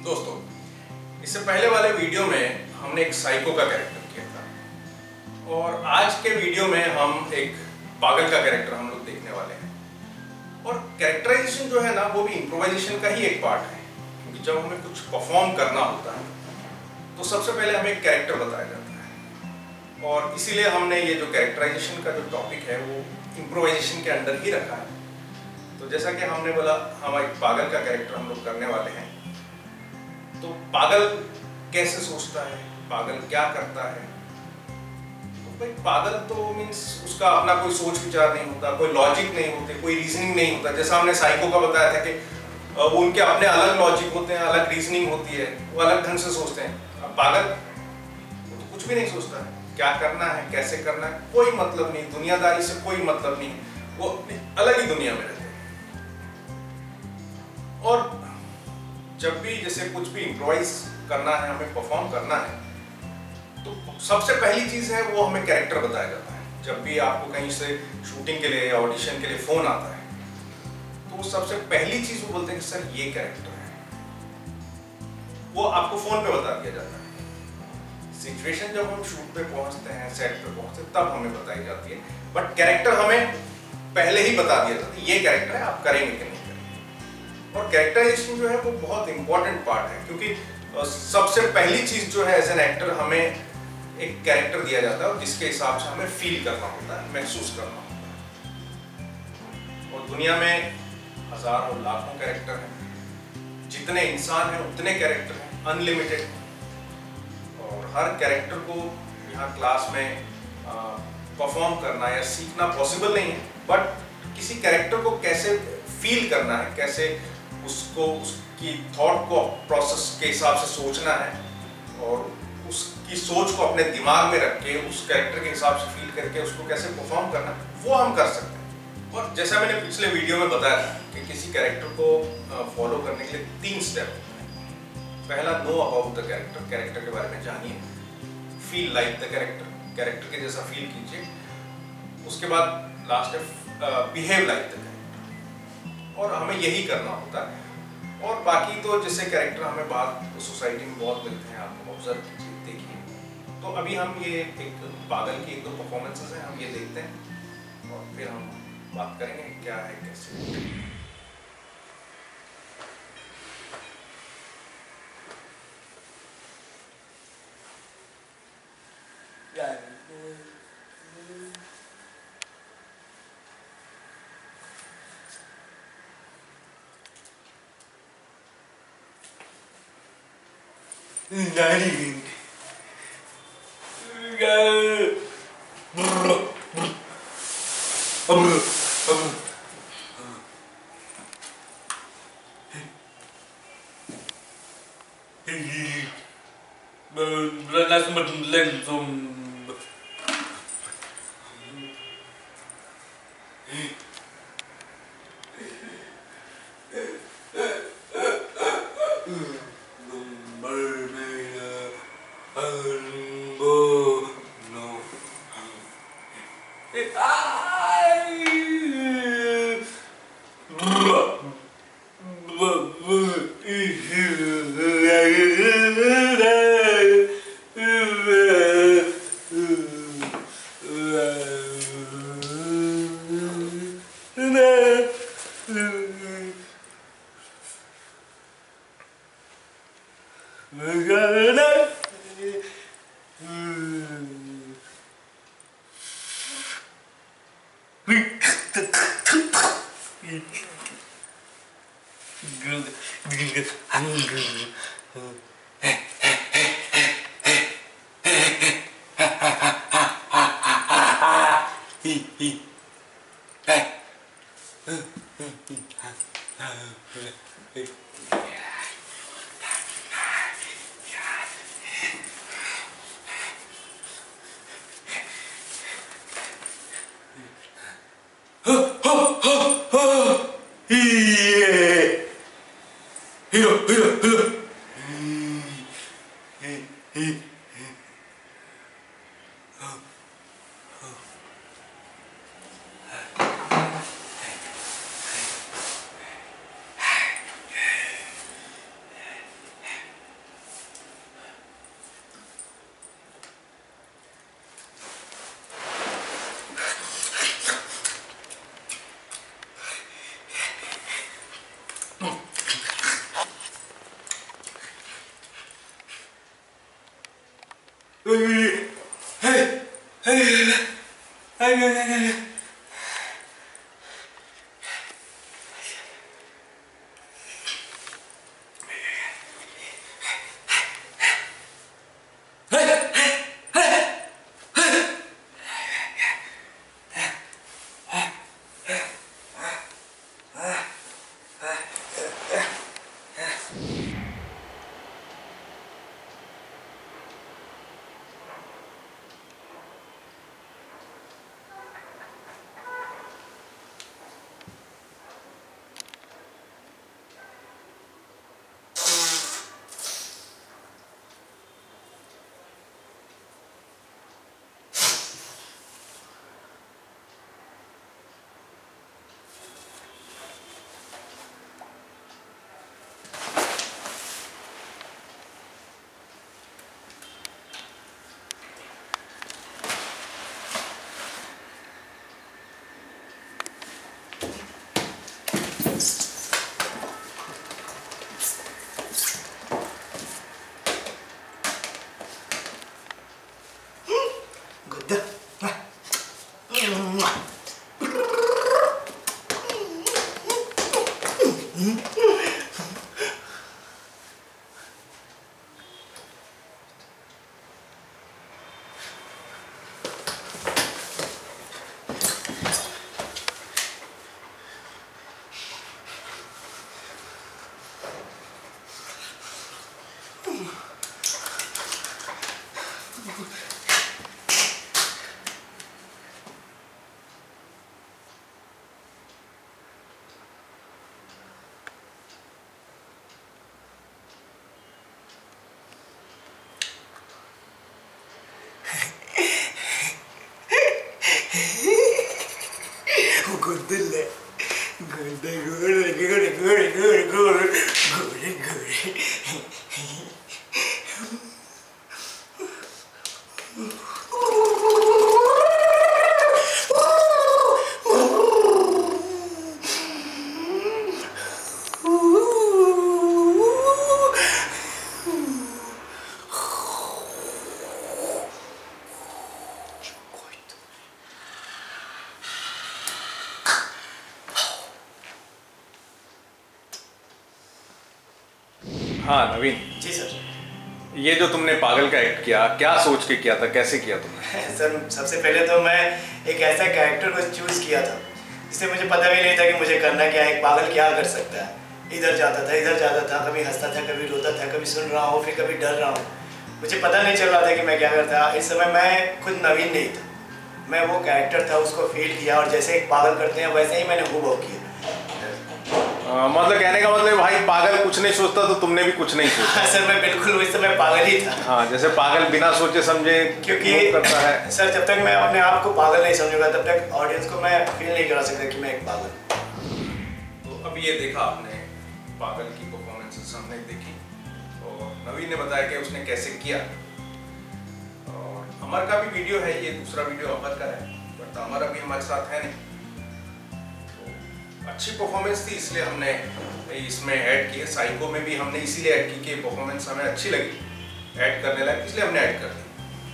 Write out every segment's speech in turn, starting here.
दोस्तों, इससे पहले वाले वीडियो में हमने एक साइको का कैरेक्टर किया था और आज के वीडियो में हम एक पागल का कैरेक्टर हम लोग देखने वाले हैं। और कैरेक्टराइजेशन जो है ना, वो भी इम्प्रोवाइजेशन का ही एक पार्ट है, क्योंकि जब हमें कुछ परफॉर्म करना होता है तो सबसे पहले हमें एक कैरेक्टर बताया जाता है और इसीलिए हमने ये जो कैरेक्टराइजेशन का जो टॉपिक है वो इम्प्रोवाइजेशन के अंडर ही रखा है। तो जैसा कि हमने बोला, हम एक पागल का कैरेक्टर हम लोग करने वाले हैं। तो पागल कैसे सोचता है, पागल क्या करता है? तो भाई पागल तो मीन्स उसका अपना कोई सोच विचार नहीं होता, कोई लॉजिक नहीं होते, कोई रीजनिंग नहीं होता। जैसा हमने साइको का बताया था कि वो उनके अपने अलग लॉजिक होते हैं, अलग रीजनिंग होती है, वो अलग ढंग से सोचते हैं। अब पागल वो तो कुछ भी नहीं सोचता है, क्या करना है, कैसे करना है, कोई मतलब नहीं, दुनियादारी से कोई मतलब नहीं, वो अलग ही दुनिया में रहते हैं। और जब भी जैसे कुछ भी इम्प्रोवाइज करना है, हमें परफॉर्म करना है, तो सबसे पहली चीज है वो हमें कैरेक्टर बताया जाता है। जब भी आपको कहीं से शूटिंग के लिए या ऑडिशन के लिए फोन आता है तो सबसे पहली चीज वो बोलते हैं कि सर ये कैरेक्टर है, वो आपको फोन पे बता दिया जाता है। सिचुएशन जब हम शूट पे पहुंचते हैं, सेट पे पहुंचते हैं, तब हमें बताई जाती है, बट कैरेक्टर हमें पहले ही बता दिया जाता है, ये कैरेक्टर है, आप करेंगे कि नहीं। और कैरेक्टराइजेशन जो है वो बहुत इंपॉर्टेंट पार्ट है, क्योंकि सबसे पहली चीज जो है एज एन एक्टर हमें एक कैरेक्टर दिया जाता है और जिसके हिसाब से हमें फील करना होता है, महसूस करना होता है। और दुनिया में हजारों लाखों कैरेक्टर हैं, जितने इंसान हैं उतने कैरेक्टर हैं, अनलिमिटेड। और हर कैरेक्टर को यहाँ क्लास में परफॉर्म करना या सीखना पॉसिबल नहीं है, बट किसी कैरेक्टर को कैसे फील करना है, कैसे उसको उसकी थॉट को प्रोसेस के हिसाब से सोचना है और उसकी सोच को अपने दिमाग में रख के उस कैरेक्टर के हिसाब से फील करके उसको कैसे परफॉर्म करना है, वो हम कर सकते हैं। और जैसा मैंने पिछले वीडियो में बताया था कि किसी कैरेक्टर को फॉलो करने के लिए 3 स्टेप होते हैं। पहला, know about the character, character के बारे में जानिए। Feel like the character, character के जैसा फील कीजिए। उसके बाद लास्ट है बिहेव लाइक द कैरेक्टर, और हमें यही करना होता है। और बाकी तो जैसे कैरेक्टर हमें बात सोसाइटी में बहुत मिलते हैं, आप ऑब्जर्व कीजिए, देखिए। तो अभी हम ये एक पागल की 1-2 परफॉर्मेंसेस हैं, हम ये देखते हैं और फिर हम बात करेंगे क्या है कैसे। Lass mit dem Lenk so Goodille. Good. हाँ नवीन जी सर। ये जो तुमने पागल का एक्ट किया, क्या सोच के किया था, कैसे किया तुमने? सर सबसे पहले तो मैं एक ऐसा कैरेक्टर को चूज किया था जिससे मुझे पता भी नहीं था कि मुझे करना क्या है, एक पागल क्या कर सकता है। इधर जाता था, कभी हंसता था, कभी रोता था, कभी सुन रहा हूँ, फिर कभी डर रहा हूँ। मुझे पता नहीं चल रहा था कि मैं क्या करता। इस समय मैं खुद नवीन नहीं था, मैं वो कैरेक्टर था, उसको फील किया और जैसे एक पागल करते हैं वैसे ही मैंने हूबहू किया। मतलब कहने का मतलब भाई पागल कुछ नहीं सोचता तो तुमने भी कुछ नहीं सोचा। हाँ सर, मैं बिल्कुल उस समय पागल ही था। हाँ, जैसे पागल बिना सोचे समझे क्योंकि करता है। सर जब तक मैं अपने आप को पागल नहीं समझूंगा तब तक ऑडियंस को मैं फील नहीं करा सकता कि मैं एक पागल। तो अब ये देखा आपने पागल की परफॉर्मेंसेस हमने देखी और नवीन ने बताया कि उसने कैसे किया। और अमर का भी वीडियो है, ये दूसरा वीडियो अमर का है, बट अमर अभी हमारे साथ है नहीं। अच्छी परफॉर्मेंस थी इसलिए हमने इसमें ऐड किए। साइको में भी हमने इसीलिए ऐड की कि परफॉर्मेंस हमें अच्छी लगी, ऐड करने लगे इसलिए हमने ऐड कर दी।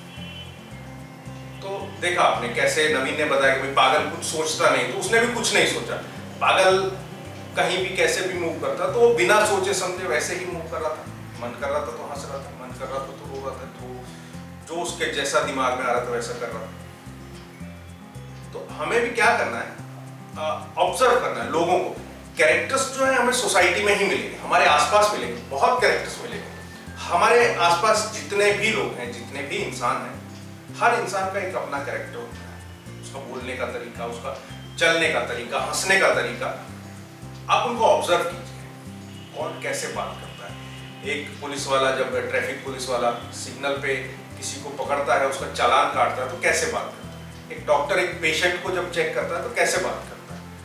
तो देखा आपने कैसे नवीन ने बताया कि भाई पागल कुछ सोचता नहीं, तो उसने भी कुछ नहीं सोचा। पागल कहीं भी कैसे भी मूव करता तो वो बिना सोचे समझे वैसे ही मूव कर रहा था। मन कर रहा था तो हंस रहा था, मन कर रहा था तो रो रहा था, तो जो उसके जैसा दिमाग में आ रहा था वैसा कर रहा था। तो हमें भी क्या करना है, ऑब्जर्व करना है लोगों को। कैरेक्टर्स जो है हमें सोसाइटी में ही मिलेंगे, हमारे आसपास मिलेंगे, बहुत कैरेक्टर्स मिलेंगे। हमारे आसपास जितने भी लोग हैं, जितने भी इंसान हैं, हर इंसान का एक अपना कैरेक्टर होता है। उसका बोलने का तरीका, उसका चलने का तरीका, हंसने का तरीका। आप उनको ऑब्जर्व कीजिए, कौन कैसे बात करता है। एक पुलिस वाला, जब ट्रैफिक पुलिस वाला सिग्नल पे किसी को पकड़ता है, उसका चालान काटता है तो कैसे बात करता है। एक डॉक्टर एक पेशेंट को जब चेक करता है तो कैसे बात करता है।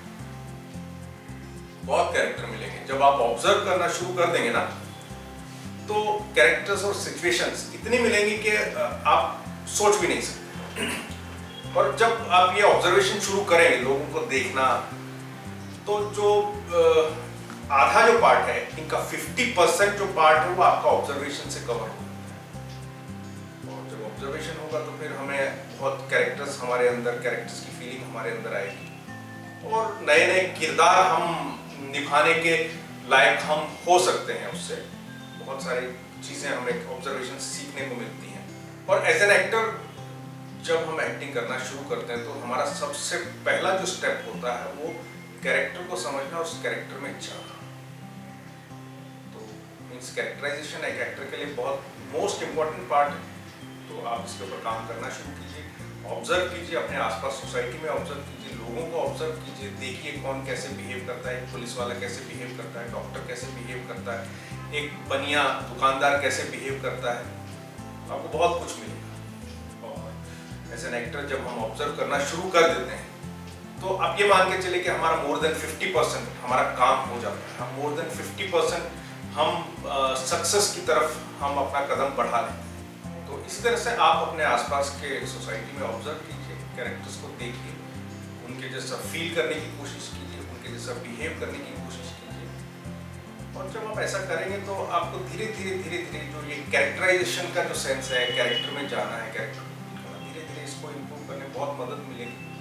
बहुत कैरेक्टर मिलेंगे। जब आप ऑब्जर्व करना शुरू कर देंगे ना, तो कैरेक्टर्स और सिचुएशंस इतनी मिलेंगी कि आप सोच भी नहीं सकते। और जब आप ये ऑब्जर्वेशन शुरू करेंगे, लोगों को देखना, तो जो आधा जो पार्ट है इनका 50% जो पार्ट है वो आपका ऑब्जर्वेशन से कवर होगा। और जब ऑब्जर्व ऑब्जर्वेशन होगा तो फिर हमें बहुत कैरेक्टर्स हमारे अंदर, कैरेक्टर्स की फीलिंग हमारे अंदर आएगी और नए नए किरदार हम निभाने के लायक हम हो सकते हैं। उससे बहुत सारी चीज़ें हमें ऑब्जर्वेशन सीखने को मिलती हैं। और एज एन एक्टर जब हम एक्टिंग करना शुरू करते हैं तो हमारा सबसे पहला जो स्टेप होता है वो कैरेक्टर को समझना और उस कैरेक्टर में जाना। तो मीन्स कैरेक्टराइजेशन एक एक्टर के लिए बहुत मोस्ट इम्पॉर्टेंट पार्ट है। तो आप इसके ऊपर काम करना शुरू कीजिए, ऑब्जर्व कीजिए, अपने आसपास सोसाइटी में ऑब्जर्व कीजिए, लोगों को ऑब्जर्व कीजिए, देखिए कौन कैसे बिहेव करता है, एक पुलिस वाला कैसे बिहेव करता है, डॉक्टर कैसे बिहेव करता है, एक बनिया दुकानदार कैसे बिहेव करता है, आपको बहुत कुछ मिलेगा। और एज एन एक्टर जब हम ऑब्जर्व करना शुरू कर देते हैं तो आप ये मान के चले कि हमारा मोर देन 50% हमारा काम हो जाता है। हम मोर देन 50% हम सक्सेस की तरफ हम अपना कदम बढ़ा लें। तो इसी तरह से आप अपने आसपास के सोसाइटी में ऑब्जर्व कीजिए, कैरेक्टर्स को देखिए, उनके जैसा फील करने की कोशिश कीजिए, उनके जैसा बिहेव करने की कोशिश कीजिए। और जब आप ऐसा करेंगे तो आपको धीरे धीरे जो ये कैरेक्टराइजेशन का जो सेंस है, कैरेक्टर में जाना है, कैरेक्टर धीरे धीरे इसको इम्प्रूव करने में बहुत मदद मिलेगी।